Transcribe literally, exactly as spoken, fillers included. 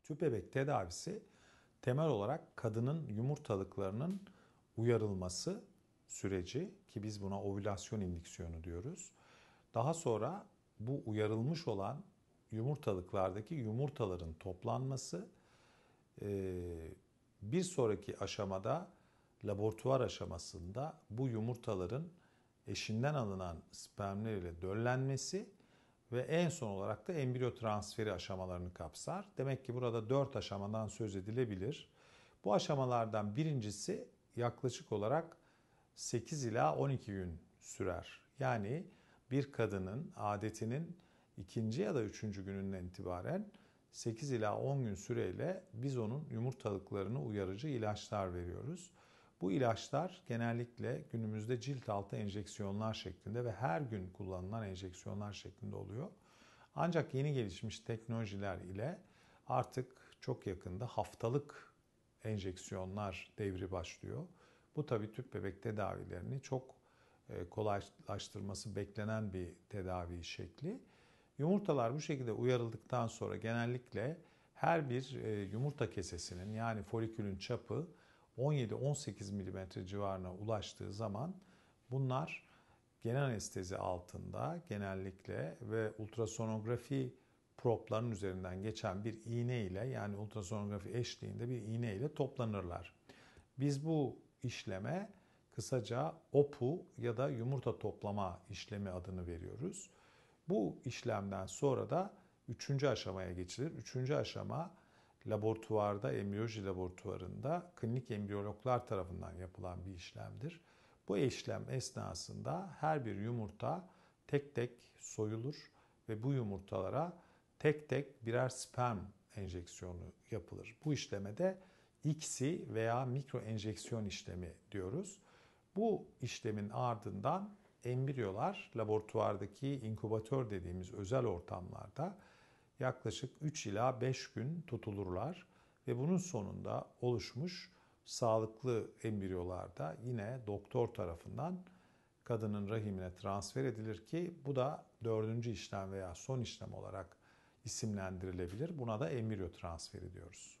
Tüp bebek tedavisi temel olarak kadının yumurtalıklarının uyarılması süreci, ki biz buna ovülasyon indüksiyonu diyoruz. Daha sonra bu uyarılmış olan yumurtalıklardaki yumurtaların toplanması, bir sonraki aşamada laboratuvar aşamasında bu yumurtaların eşinden alınan spermler ile döllenmesi ve en son olarak da embriyo transferi aşamalarını kapsar. Demek ki burada dört aşamadan söz edilebilir. Bu aşamalardan birincisi yaklaşık olarak sekiz ila on iki gün sürer. Yani bir kadının adetinin ikinci ya da üçüncü gününden itibaren sekiz ila on gün süreyle biz onun yumurtalıklarını uyarıcı ilaçlar veriyoruz. Bu ilaçlar genellikle günümüzde cilt altı enjeksiyonlar şeklinde ve her gün kullanılan enjeksiyonlar şeklinde oluyor. Ancak yeni gelişmiş teknolojiler ile artık çok yakında haftalık enjeksiyonlar devri başlıyor. Bu tabii tüp bebek tedavilerini çok kolaylaştırması beklenen bir tedavi şekli. Yumurtalar bu şekilde uyarıldıktan sonra genellikle her bir yumurta kesesinin, yani folikülün çapı on yedi on sekiz milimetre civarına ulaştığı zaman bunlar genel anestezi altında genellikle ve ultrasonografi propların üzerinden geçen bir iğne ile, yani ultrasonografi eşliğinde bir iğne ile toplanırlar. Biz bu işleme kısaca O P U ya da yumurta toplama işlemi adını veriyoruz. Bu işlemden sonra da üçüncü aşamaya geçilir. Üçüncü aşama laboratuvarda, embriyoloji laboratuvarında klinik embriyologlar tarafından yapılan bir işlemdir. Bu işlem esnasında her bir yumurta tek tek soyulur ve bu yumurtalara tek tek birer sperm enjeksiyonu yapılır. Bu işleme de I C S I veya mikro enjeksiyon işlemi diyoruz. Bu işlemin ardından embriyolar laboratuvardaki inkübatör dediğimiz özel ortamlarda yaklaşık üç ila beş gün tutulurlar ve bunun sonunda oluşmuş sağlıklı embriyolarda yine doktor tarafından kadının rahimine transfer edilir ki bu da dördüncü işlem veya son işlem olarak isimlendirilebilir. Buna da embriyo transferi diyoruz.